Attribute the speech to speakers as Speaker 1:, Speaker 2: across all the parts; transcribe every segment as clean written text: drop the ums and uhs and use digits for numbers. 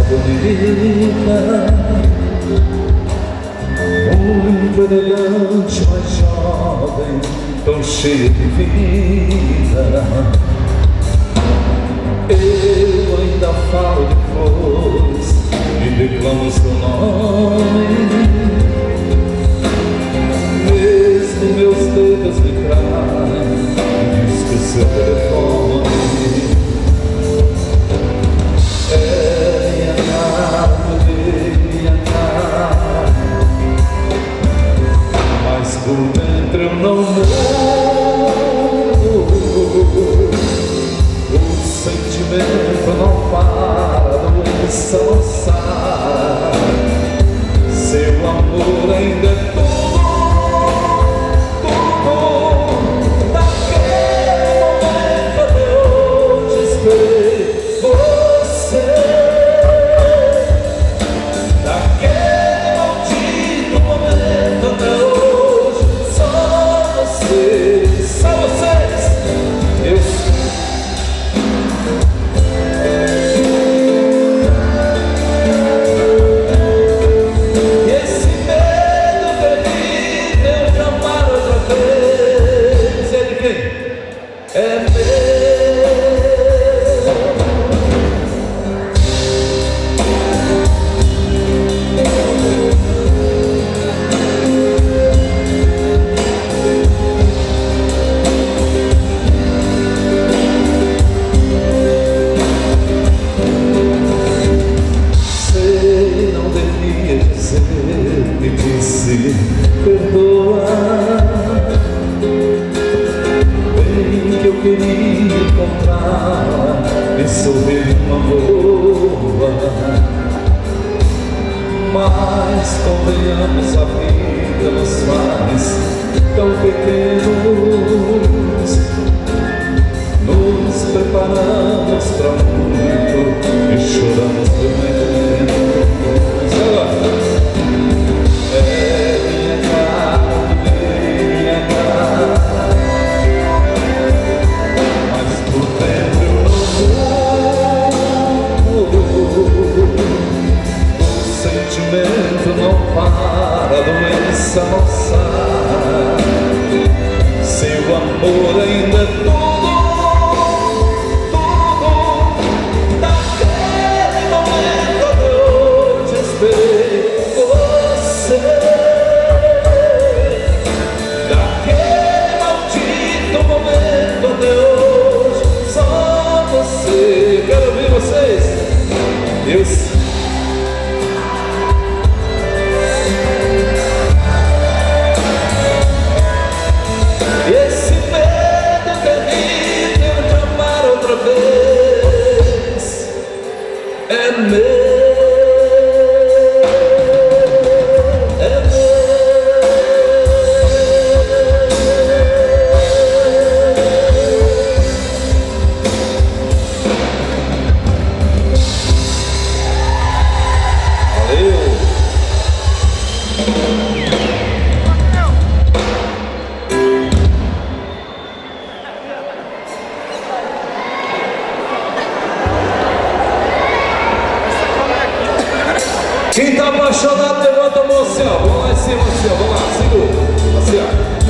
Speaker 1: bonita, muito elegante, mas jovem, tão cheia de vida. Eu ainda falo de flores e declamo seu nome, mesmo meus dedos me traem, diz que seu telefone é minha cara, mas por dentro eu não morro. O sentimento não para, a doença não sai. Seu amor ainda é tudo, tudo. Naquele momento eu te esperei você. Naquele maldito momento até hoje, só vocês, só vocês. Eu me disse perdoa, bem que eu queria encontrar e sorrir uma boa, mas convenhamos, a vida nos faz tão pequenos, nos preparamos pra muito e choramos por menos. Não para, a doença não sai. Seu amor ainda é tudo, tudo. Naquele momento eu te esperei você. Naquele maldito momento até hoje, só você. Quero ouvir vocês. Deus. Quem tá apaixonado, levanta a mão assim, ó. Vamos lá em cima, assim, ó. Vamos lá, segura. Assim, ó.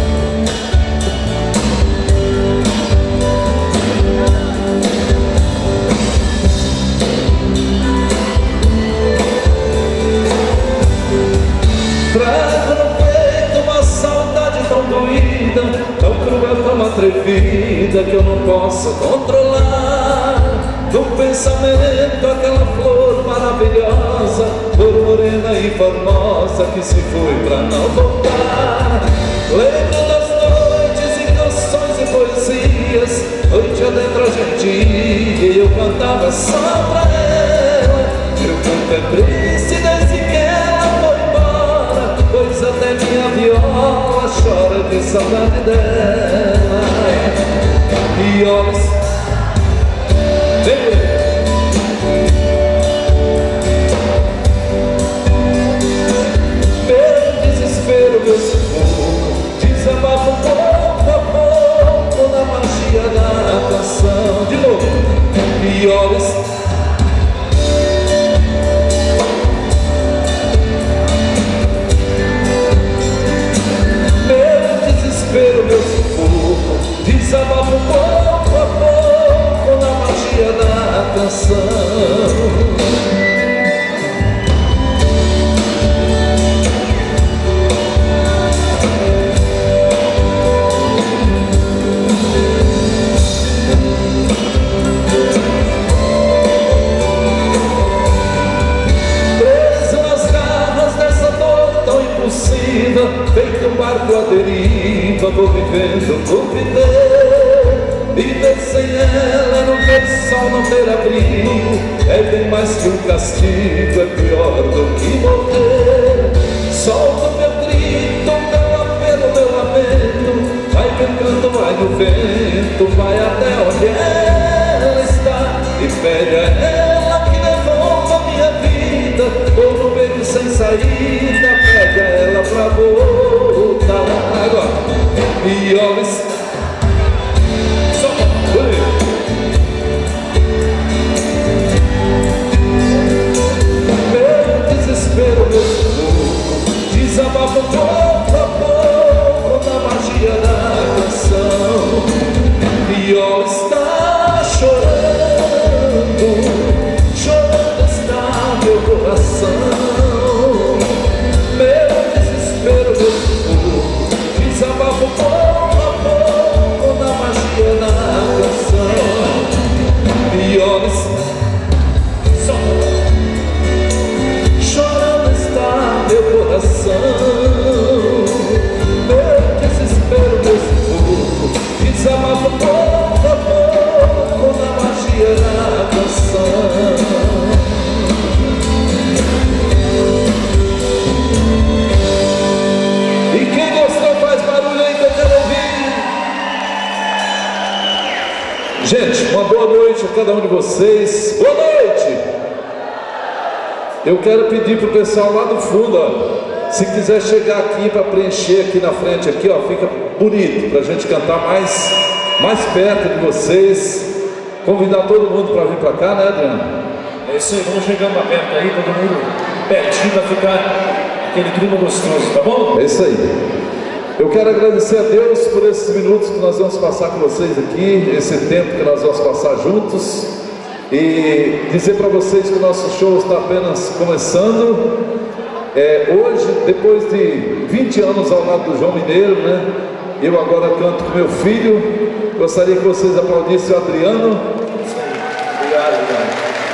Speaker 1: Trago no peito uma saudade tão doída, tão cruel, tão atrevida, que eu não posso controlar. No pensamento aquela flor maravilhosa, flor morena e formosa, que se foi pra não voltar. Lembro das noites e canções e poesias, noite adentro a gente ia e eu cantava só pra ela. Meu canto é triste desde que ela foi embora, pois até minha viola chora de saudade dela. E olha, meu desespero, meu sufoco, desabafa pouco a pouco na magia da canção. De novo. E olha, barco à deriva, vou vivendo por viver. Viver sem ela, não ter sol, não ter abrigo, é bem mais que um castigo, é pior do que morrer. Solta meu grito, meu apelo, meu lamento, vai meu canto, vai no vento, vai até onde ela está e pede a ela que devolva a minha vida. Ou no beco sem saída, pede a ela pra voltar. Agora, e olha só, meu desespero, meu sufoco, desabafo pouco a pouco na magia da canção. Viola está chorando, chorando está meu coração. Meu desespero, meu sufoco, desabafo pouco a pouco na magia da canção. Viola está chorando está meu coração. Meu desespero, meu sufoco, desabafo pouco a pouco na magia da canção. E quem gostou faz barulho aí que eu quero ouvir. Gente, uma boa noite a cada um de vocês. Boa noite! Eu quero pedir pro pessoal lá do fundo, ó, se quiser chegar aqui para preencher aqui na frente, aqui, ó, fica bonito pra gente cantar mais perto de vocês. Convidar todo mundo para vir para cá, né, Adriano?
Speaker 2: É isso aí, vamos chegando mais perto aí, todo mundo pertinho para ficar aquele clima gostoso, tá bom?
Speaker 1: É isso aí. Eu quero agradecer a Deus por esses minutos que nós vamos passar com vocês aqui, esse tempo que nós vamos passar juntos, e dizer para vocês que o nosso show está apenas começando. Hoje, depois de 20 anos ao lado do João Mineiro, né? Eu agora canto com meu filho. Gostaria que vocês aplaudissem o Adriano.
Speaker 2: Obrigado, obrigado.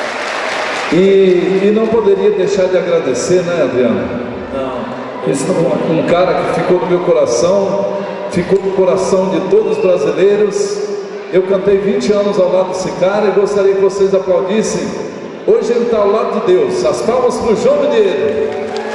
Speaker 1: E não poderia deixar de agradecer, né, Adriano?
Speaker 2: Não.
Speaker 1: Um cara que ficou no meu coração, ficou no coração de todos os brasileiros. Eu cantei 20 anos ao lado desse cara e gostaria que vocês aplaudissem. Hoje ele está ao lado de Deus. As palmas para o João Mineiro.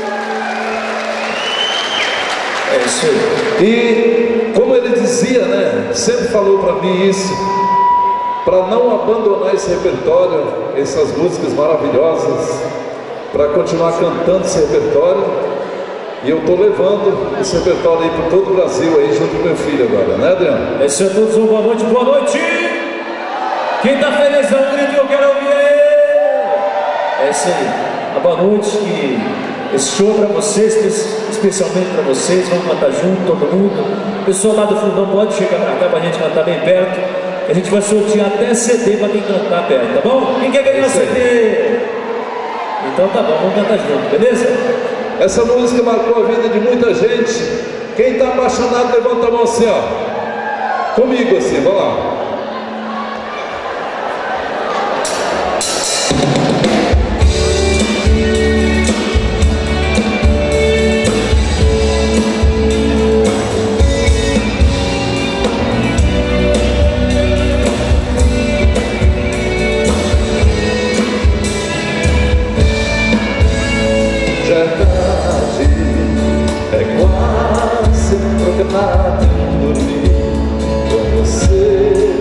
Speaker 2: É isso aí.
Speaker 1: E como ele dizia, né, sempre falou para mim isso, para não abandonar esse repertório, essas músicas maravilhosas, para continuar cantando esse repertório. E eu estou levando esse repertório aí por todo o Brasil aí, junto com meu filho agora, né, Adriano?
Speaker 2: É isso aí, todos, boa noite, boa noite! Quem está felizão, grito, eu quero ouvir! É isso aí, a boa noite, e esse show para vocês, especialmente para vocês, vamos cantar junto, todo mundo. O pessoal lá do fundão pode chegar para cá para a gente cantar bem perto. A gente vai sortear até CD para quem cantar perto, tá bom? Quem quer ganhar CD? Então tá bom, vamos cantar junto, beleza?
Speaker 1: Essa música marcou a vida de muita gente. Quem está apaixonado, levanta a mão assim, ó. Comigo assim, vamos lá. É quase programado dormir com você.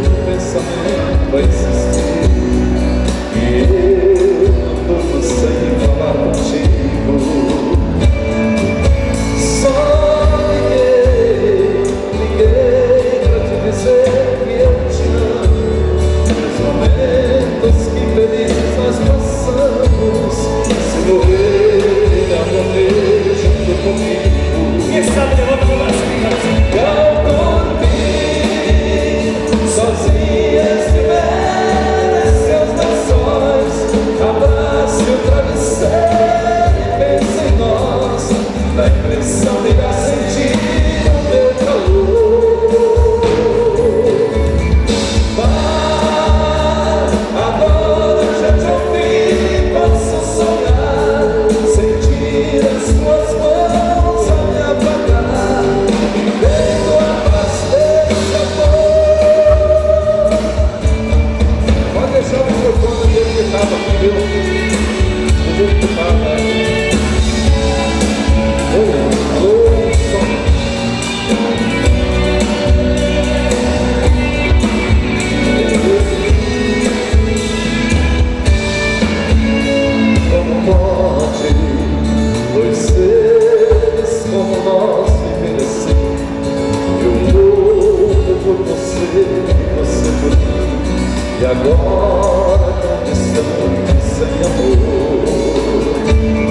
Speaker 1: E agora tão distante, sem amor,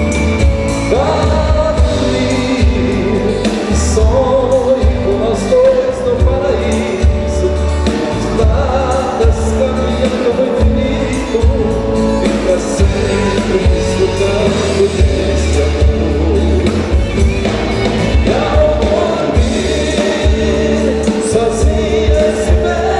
Speaker 1: vai dormir e sonhe com nós dois no paraíso, estradas caminhando no infinito, e pra sempre desfrutando desse amor. E ao dormir sozinha se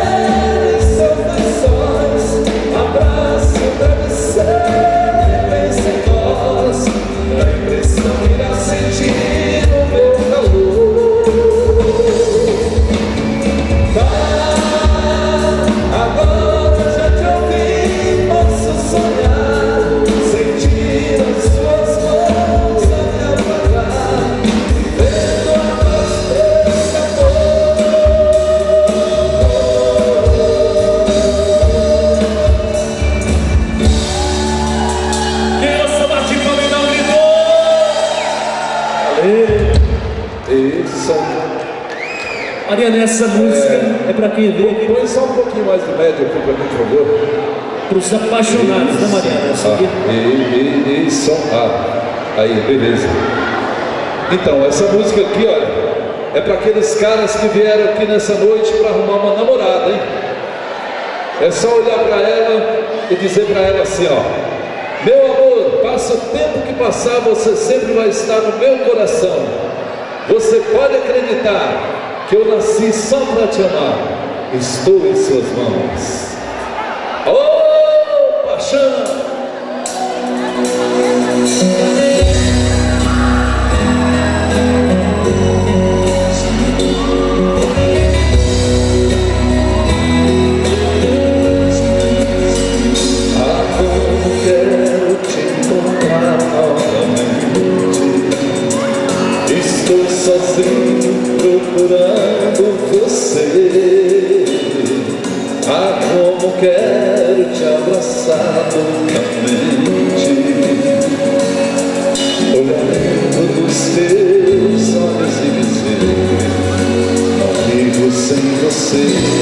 Speaker 1: abraço, travesseiro e pense em nós, a impressão irá sentir o meu calor. Agora já te ouvi, posso sonhar, sentir as suas mãos a me apagar, vendo a paz desse amor. Isso.
Speaker 2: Mariana, essa música é para quem vê.
Speaker 1: Põe só um pouquinho mais de médio aqui para mim, por favor.
Speaker 2: Para os apaixonados, né, Mariana? Essa aqui.
Speaker 1: Isso. Aí, beleza. Então, essa música aqui, olha, é para aqueles caras que vieram aqui nessa noite para arrumar uma namorada, hein? É só olhar para ela e dizer para ela assim, ó: meu amor, passa o tempo que passar, você sempre vai estar no meu coração. Você pode acreditar que eu nasci só para te amar. Estou em suas mãos. Oh, paixão! Ah, como quero te encontrar novamente. Estou sozinho procurando você. Ah, como quero te abraçar loucamente, olhando nos teus olhos e dizer: não vivo sem você.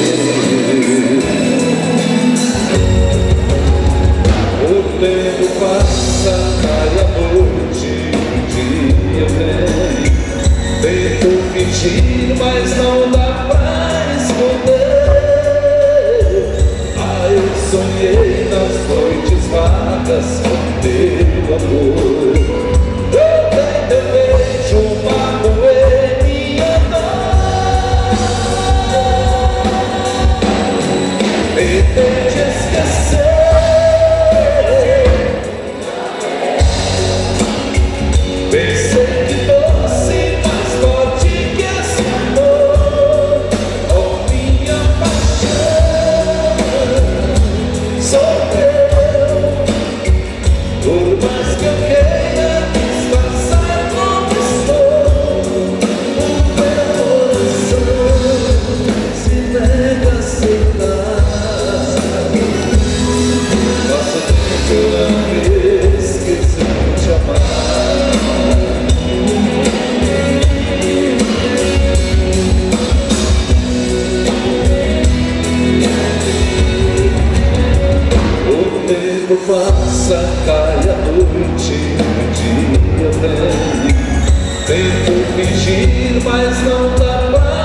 Speaker 1: O tempo passa, cai a noite, o dia vem. Tento fingir, mas não dá pra esconder. Ah, eu sonhei nas noites vagas com teu amor. Eu tentei beijo, magoei minha dor. Tentei te esquecer. Pensei que fosse mais forte que esse amor. Oh, minha paixão, sou eu. Por mais que eu queira disfarçar como estou, o meu coração se nega a aceitar. Nosso tempo eu esqueci de te amar. O tempo passa, cai a noite, o dia vem. Tento fingir, mas não dá pra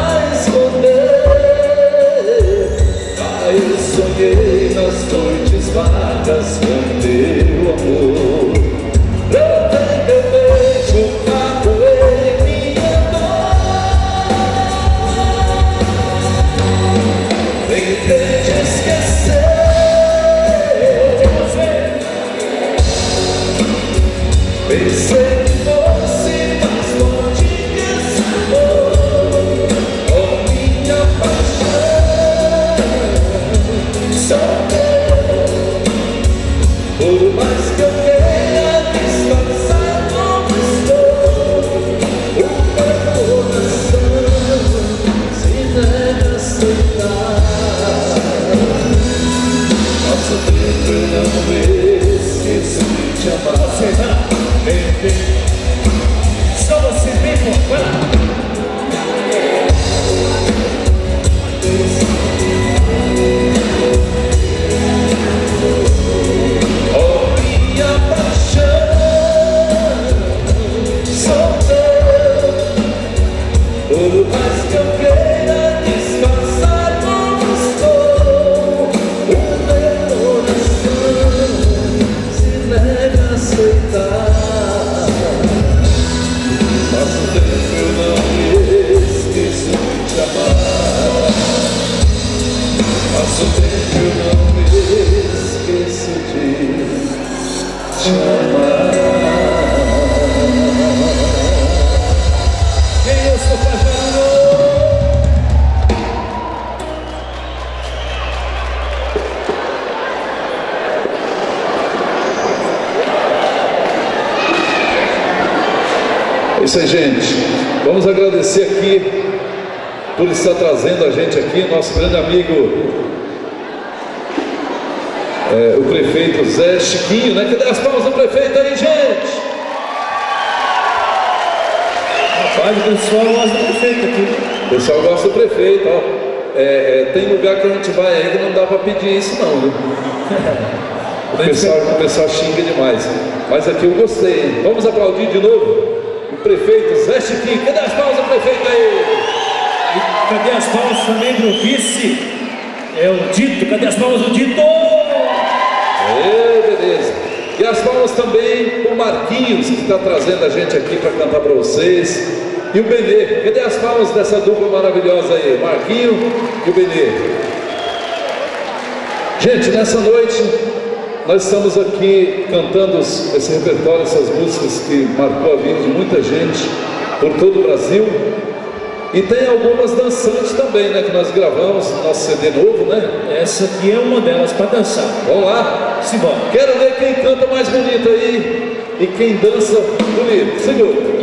Speaker 1: esconder. Ah, eu sonhei nas noites vagas com teu amor. Eu tentei beijo, magoei minha dor. Tentei te esquecer. Pensei que fosse mais forte que esse amor. Oh, minha paixão, sou eu. Por mais que eu queira É isso aí, gente. Vamos agradecer aqui por estar trazendo a gente aqui, nosso grande amigo, o prefeito Zé Chiquinho, né? Cadê as palmas do prefeito aí, gente?
Speaker 2: Rapaz, o pessoal gosta do prefeito aqui.
Speaker 1: O pessoal gosta do prefeito, ó. Tem lugar que a gente vai aí que não dá para pedir isso não, viu? O pessoal xinga demais. Mas aqui eu gostei, hein? Vamos aplaudir de novo o prefeito Zé Chiquinho. Cadê as palmas do prefeito aí?
Speaker 2: E cadê as palmas também do vice? É o Dito, cadê as palmas do Dito?
Speaker 1: Beleza. E as palmas também o Marquinhos, que está trazendo a gente aqui para cantar para vocês. E o Benê, cadê as palmas dessa dupla maravilhosa aí? Marquinho e o Benê. Gente, nessa noite nós estamos aqui cantando esse repertório, essas músicas que marcou a vida de muita gente por todo o Brasil. E tem algumas dançantes também, né? Que nós gravamos no nosso CD novo, né?
Speaker 2: Essa aqui é uma delas para dançar.
Speaker 1: Vamos lá?
Speaker 2: Simbora.
Speaker 1: Quero ver quem canta mais bonito aí e quem dança bonito. Segura.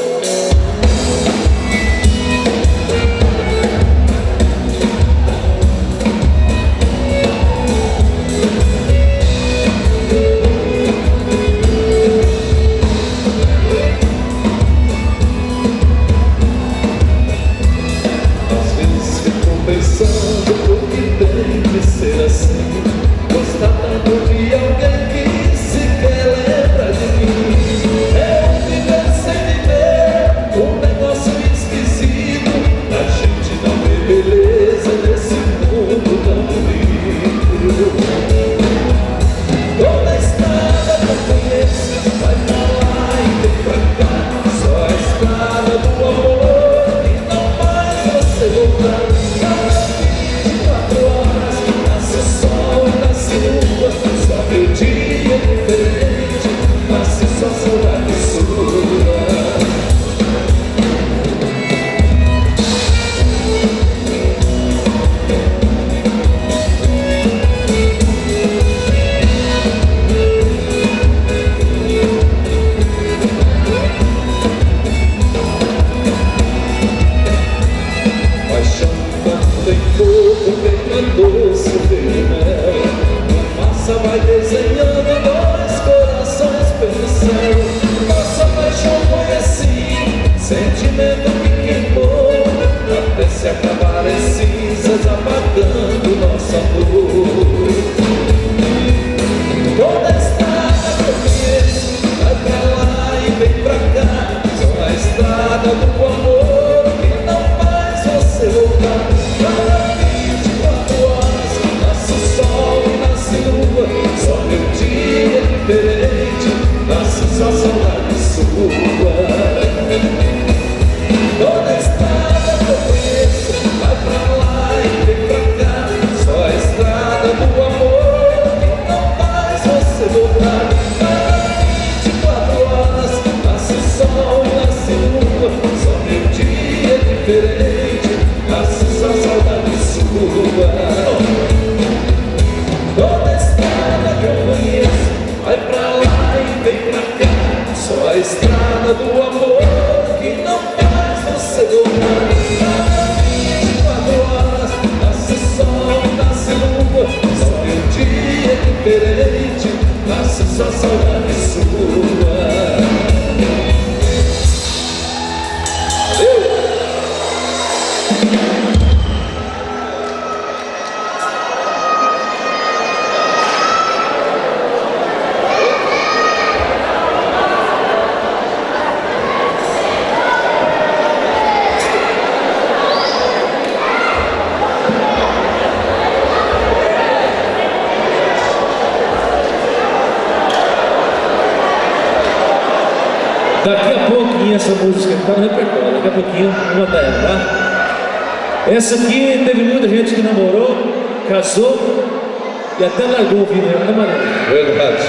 Speaker 2: Daqui a pouquinho essa música está no repertório, daqui a pouquinho vamos botar ela, tá? Essa aqui teve muita gente que namorou, casou e até largou o vinho, né, Maria?
Speaker 1: Verdade.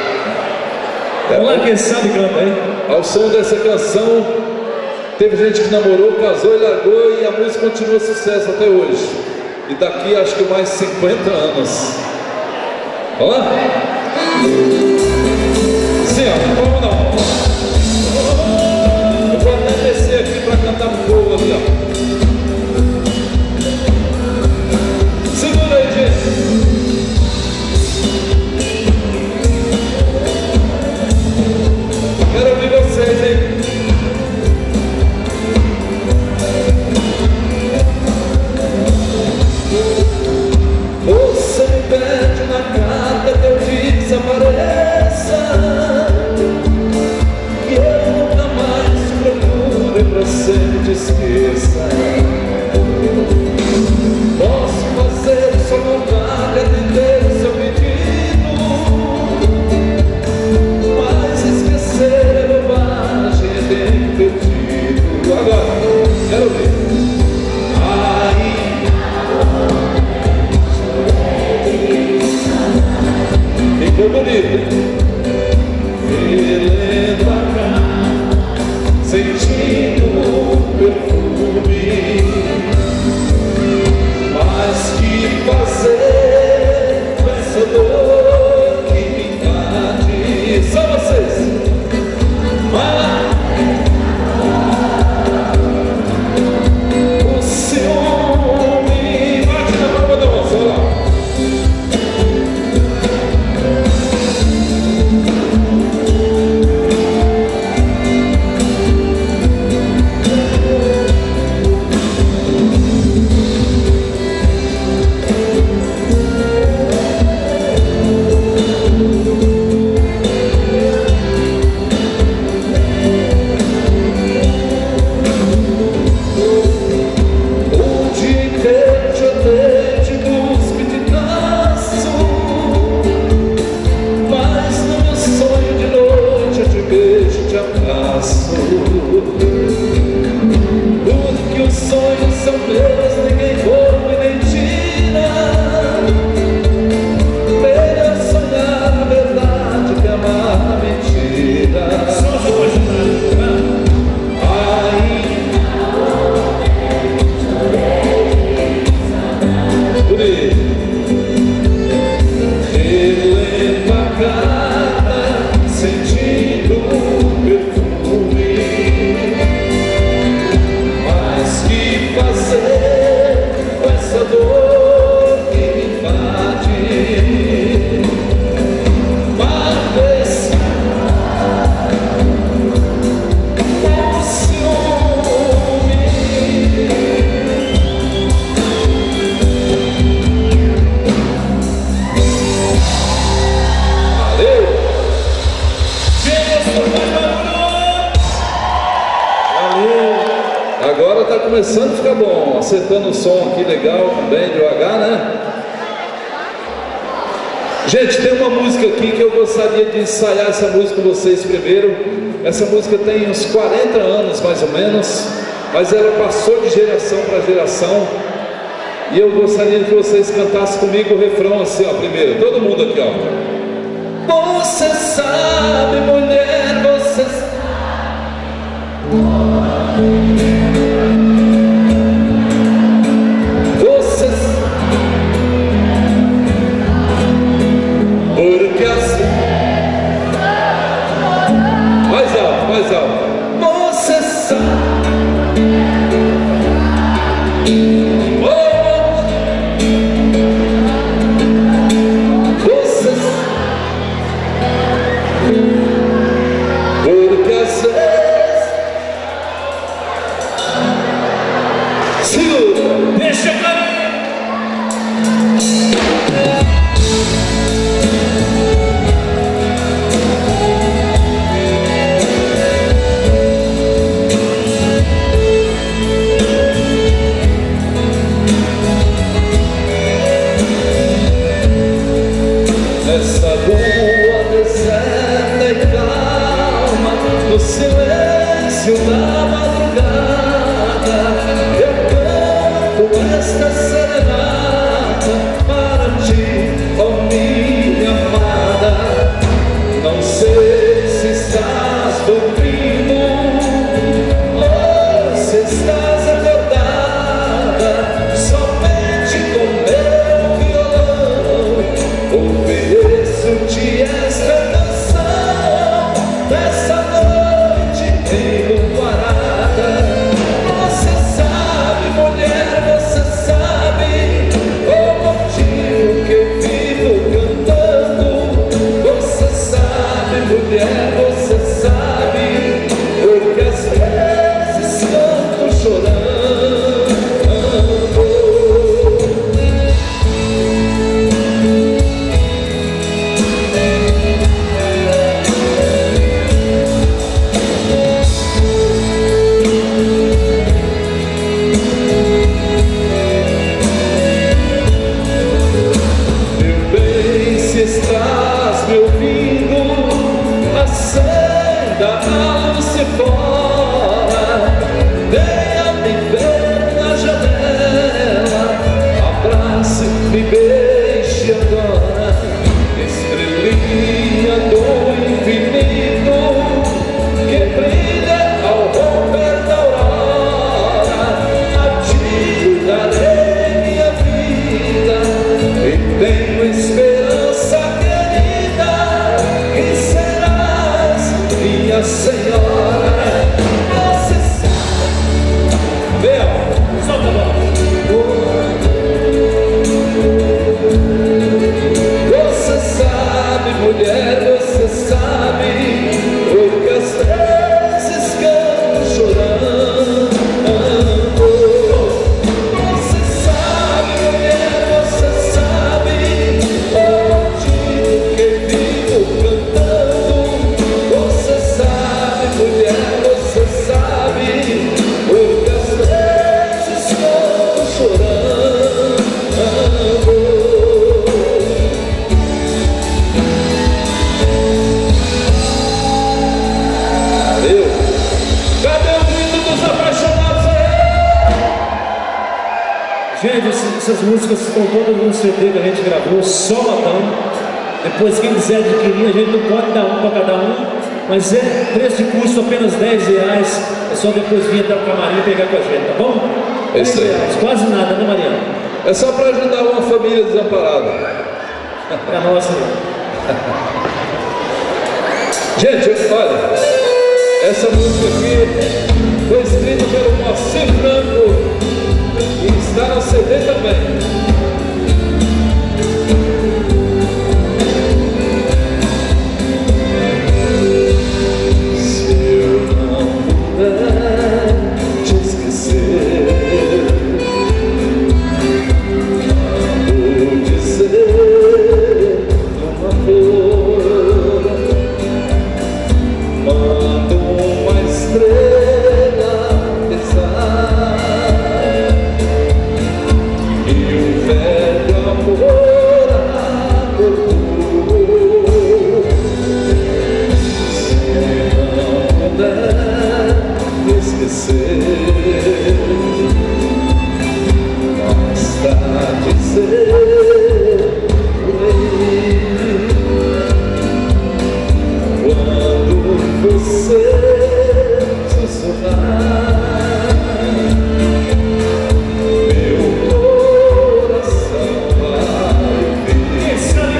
Speaker 2: Vamos lá, quem sabe canta aí.
Speaker 1: Ao som dessa canção, teve gente que namorou, casou e largou, e a música continua sucesso até hoje. E daqui acho que mais 50 anos. Vamos lá? Sim, ó, vamos lá. te abraço, porque os sonhos são meus, ninguém rouba e nem tira. Melhor sonhar a verdade que amar a mentira. Sentindo o perfume, mas que fazer com essa dor que me invade? Mas o ciúme. Valeu! Agora tá começando a ficar bom, acertando o som aqui legal também, devagar, né? Gente, tem uma música aqui que eu gostaria de ensaiar essa música com vocês primeiro. Essa música tem uns 40 anos mais ou menos, mas ela passou de geração para geração. E eu gostaria que vocês cantassem comigo o refrão assim, ó, primeiro, todo mundo aqui, ó. Você sabe, mulher, você sabe. Você sabe, porque assim. Mais alto, mais alto. Você sabe. Porque às vezes segura, deixa cair. Essa rua deserta e calma, no silêncio da madrugada, eu canto esta serenata para ti, ó minha amada. Não sei se estás dormindo ou se estás acordada, somente com meu violão ofereço-te esta canção dessa noite enluarada. Você sabe, mulher, você sabe o motivo que eu vivo cantando. Você sabe, mulher, você sabe, porque às vezes canto chorando. Meu bem, se estás me ouvindo, acenda a luz e fora, venha-me ver na janela, abrace, me beije agora, estrelinha do infinito, que brilha ao romper da aurora. A ti darei minha vida e tenho esperança, querida, que serás minha senhora. Você sabe, meu, solta a voz. Você sabe, mulher, você sabe, porque às vezes canto chorando. Você sabe, mulher, você sabe o motivo que vivo cantando. Você sabe, mulher,
Speaker 2: Gente, essas músicas estão todas no CD que a gente gravou, só latão. Depois, quem quiser adquirir, a gente não pode dar um para cada um, mas é preço de custo apenas R$10. É só depois vir até o camarim e pegar com a gente, tá bom?
Speaker 1: É isso aí.
Speaker 2: R$10, quase nada, né, Mariana?
Speaker 1: É só para ajudar uma família desamparada.
Speaker 2: É a nossa.
Speaker 1: Gente, olha, essa música aqui foi escrita pelo Moacir Franco e está no CD também. Se eu não puder te esquecer, mando dizer uma flor, mando uma estrela pisar, e o velho amor acordou. Se não puder me esquecer, basta dizer por aí, quando você sussurrar, meu coração vai vir.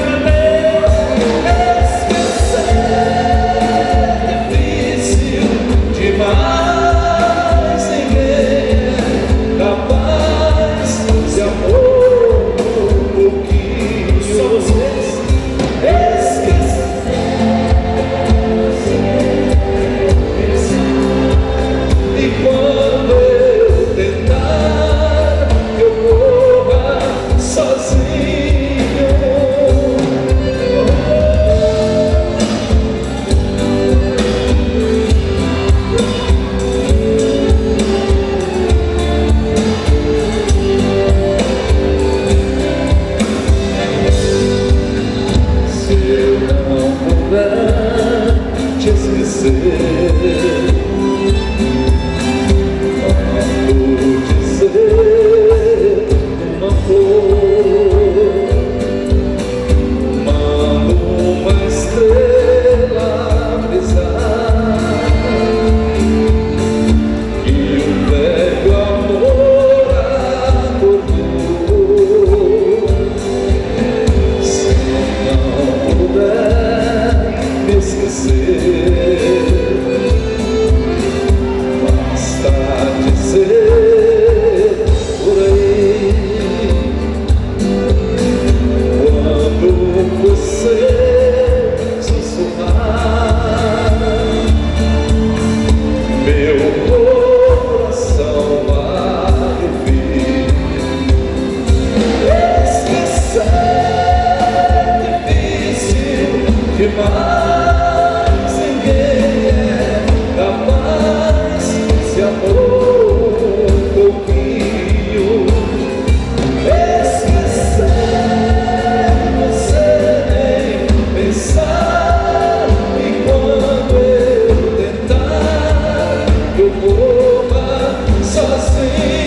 Speaker 1: Esquecer é difícil demais, ninguém é capaz de amor um pouquinho. Só vocês. E quando eu tentar que eu morra sozinho, se eu não puder te esquecer, mando dizer uma flor, mando uma estrela brilhar, e o velho amor acordou. Se não puder me esquecer, basta dizer por aí, quando você sussurrar, meu coração vai vir. Esquecer é difícil demais, ninguém é capaz de amor um pouquinho. Esquecer você nem pensar, e quando eu tentar que eu morra sozinho.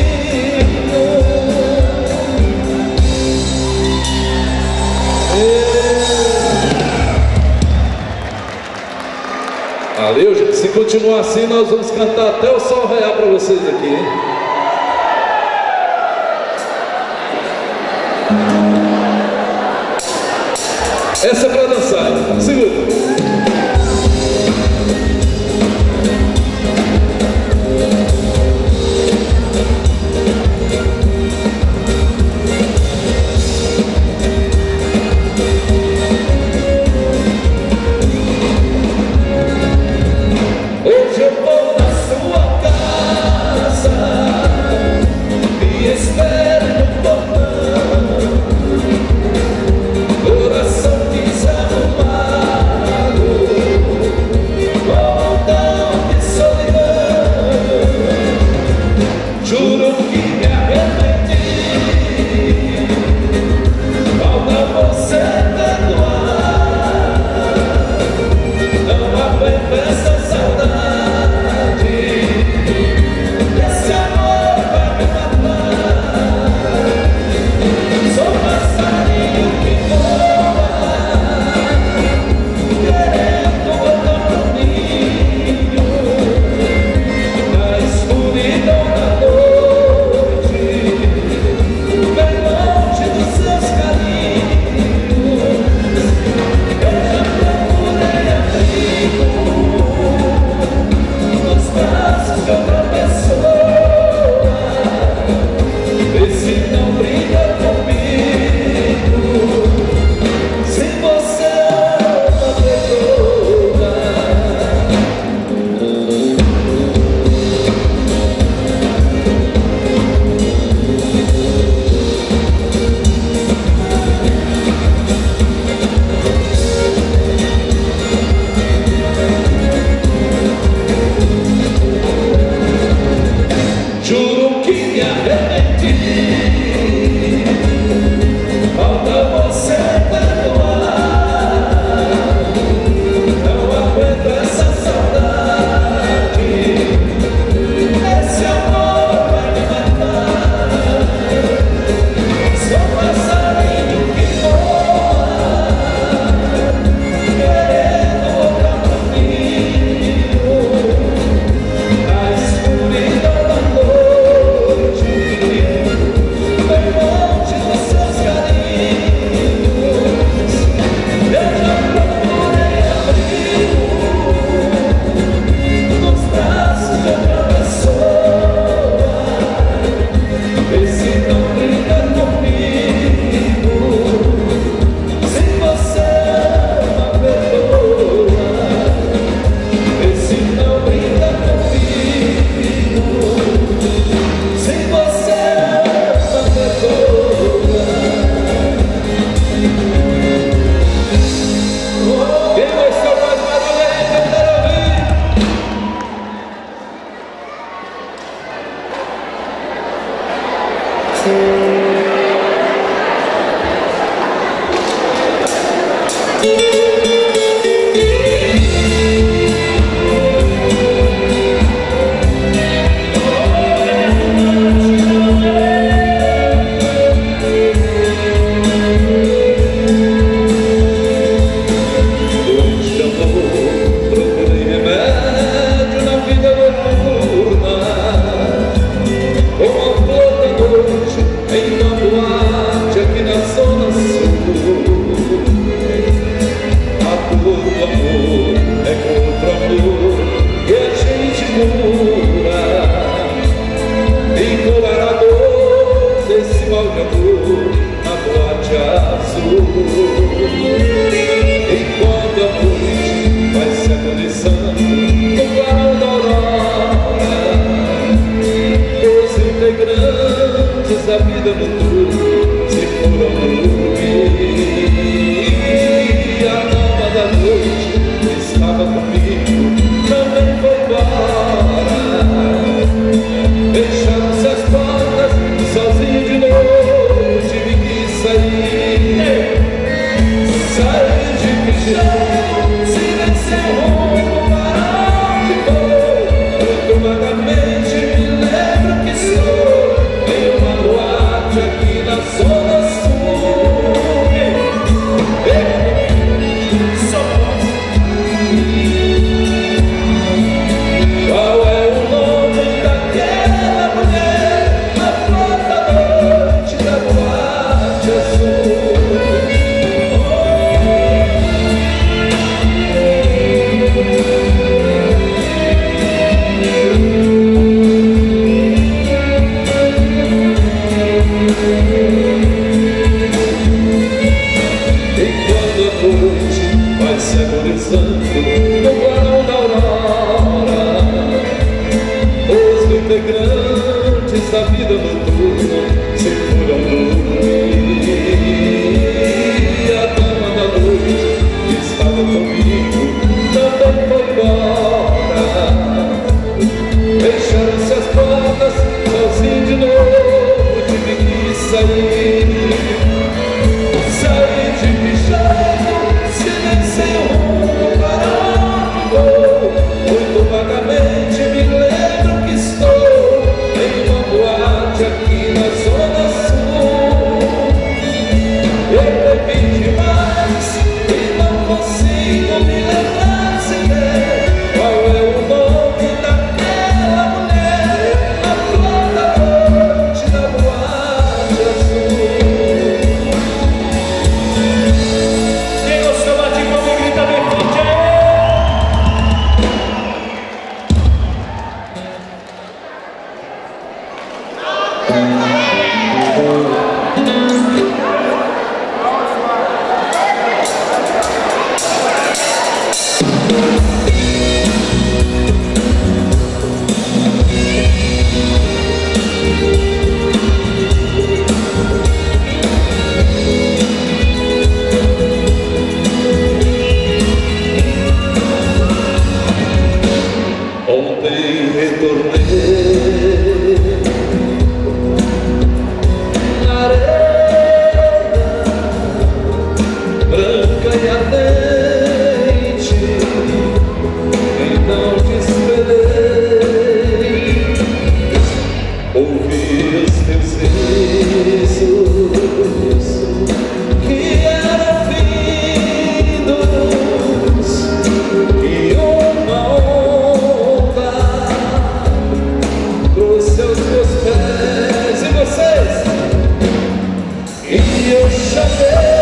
Speaker 1: Valeu, gente. Se continuar assim, nós vamos cantar até o sol raiar para vocês aqui, hein? Essa é para dançar. Segura. Hoje eu vou na sua casa, me espere no portão, coração pisar. no clarão da aurora. Os integrantes da vida noturna se foram dormir. A alma da noite estava comigo, também foi embora. Fecharam-se as portas, sozinho de novo tive que sair. Saí de pijama, silenciei rumo para onde vou. Muito vagamente me lembro que estou em uma boate aqui na Zona Sul. Qual é o nome daquela mulher na flor da noite da boate azul? Se agonizando no clarão da aurora, os integrantes da vida noturna se foram dormir. A dama da noite que estava comigo também foi embora. Fecharam-se as portas, sozinho de novo tive que sair. Saí de pijama, silenciei rumo para onde vou. Muito vagamente me lembro que estou em uma boate aqui na Zona Sul. Eu bebi demais e não consigo me lembrar sequer qual é o nome daquela mulher na flor da noite da boate azul.
Speaker 2: Quem gostou, bate palma e grita bem forte aí!
Speaker 1: Ontem retornei na areia branca e ardente, então te esperei. Ouvi os teus risos que eram vindos e uma onda trouxe aos meus pés. E vocês? E eu chamei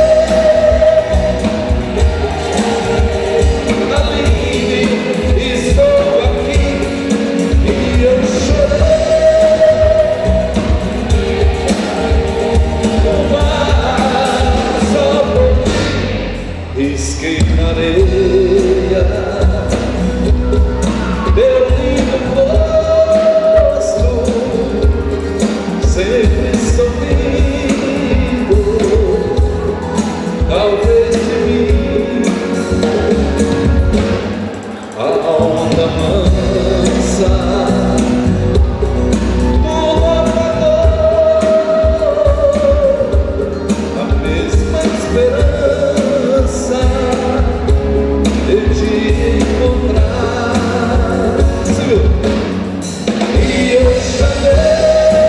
Speaker 1: Aline, estou aqui. E eu chorei no mar só por ti. Risquei na areia teu lindo rosto, sempre sorrindo, talvez de mim. A onda mansa tudo apagou, a mesma esperança de te encontrar. Você viu? E eu chamei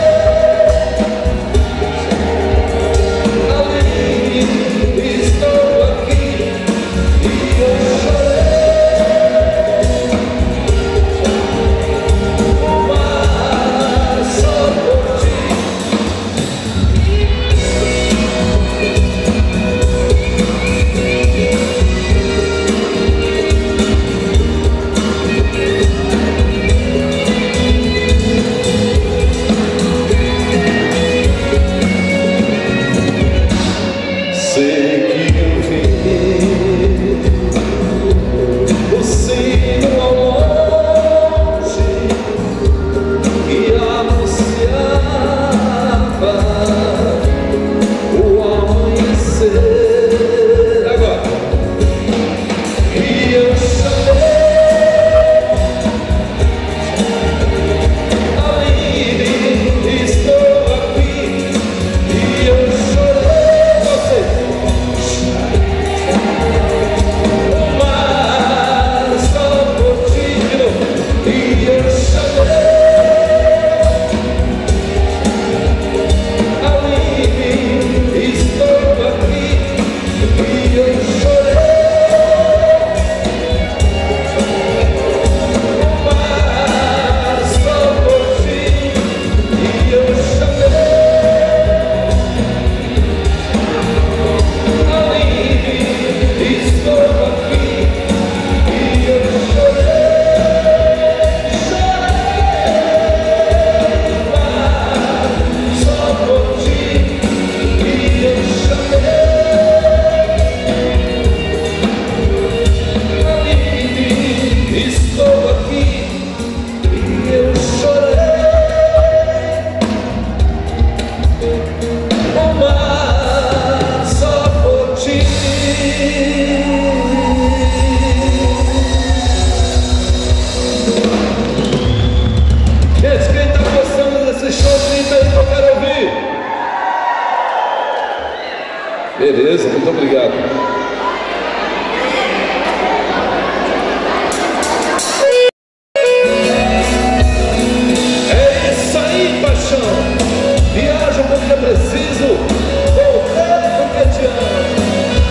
Speaker 1: Aline, estou aqui. E eu chorei Tereza, muito obrigado. É isso aí, paixão. Viaja porque é preciso, voltar porque te amo.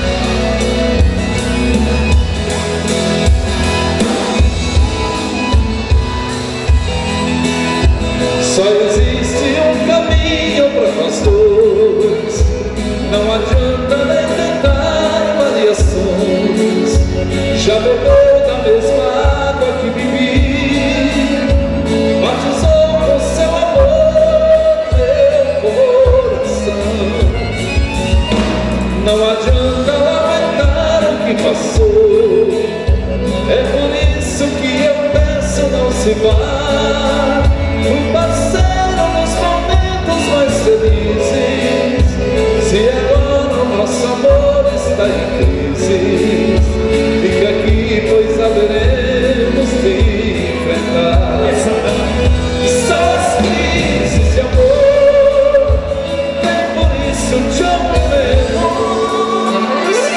Speaker 1: Só existe um caminho para nós dois. Não adianta nem tentar variações. Já bebeu da mesma água que bebi, batizou com seu amor meu coração. Não adianta lamentar o que passou. É por isso que eu peço, não se vá. Fui parceiro nos momentos mais felizes. Se agora o nosso amor está em crise, fica aqui, pois haveremos de enfrentar. São as crises de amor, nem por isso te amo menos.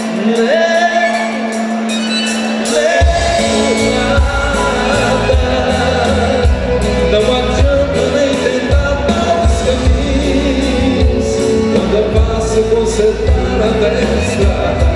Speaker 1: Não adianta nem tentar novos caminhos, quando é fácil consertar a destra.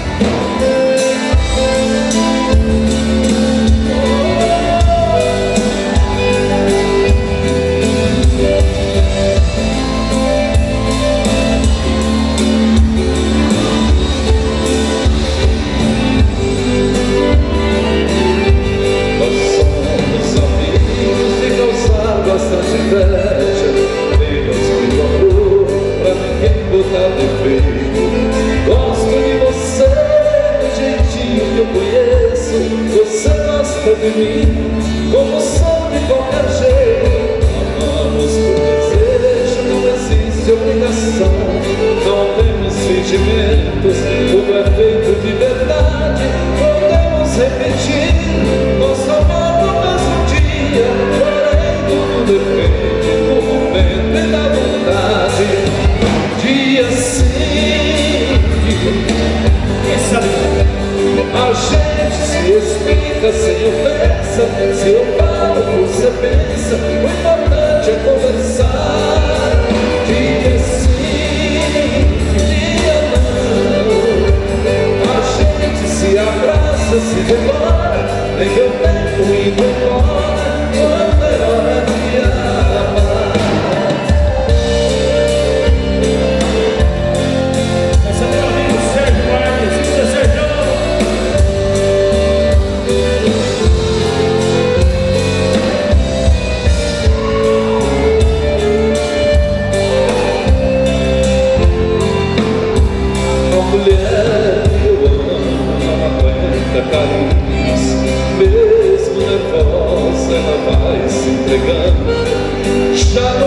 Speaker 1: Bastante inveja, Deus me amor, pra ninguém botar defeito. Gosto de você, do jeitinho que eu conheço. Você gosta de mim, como sou de qualquer jeito. Amamos por desejo, não existe obrigação. Não temos sentimentos, tudo é feito de verdade. Podemos repetir nosso amor no mesmo dia. Depende do momento e da vontade. Dia sim, a gente se explica sem ofensa. Se eu falo, você pensa. O importante é conversar. Dia sim, dia não. A gente se abraça, se demora. Nem deu tempo indo embora. Quando é hora de amar. Essa é meu amigo Sérgio Marques. Isso é Sérgio. Uma mulher que eu amo não aguenta carinhos. Mesmo nervosa, ela vai se entregando. Já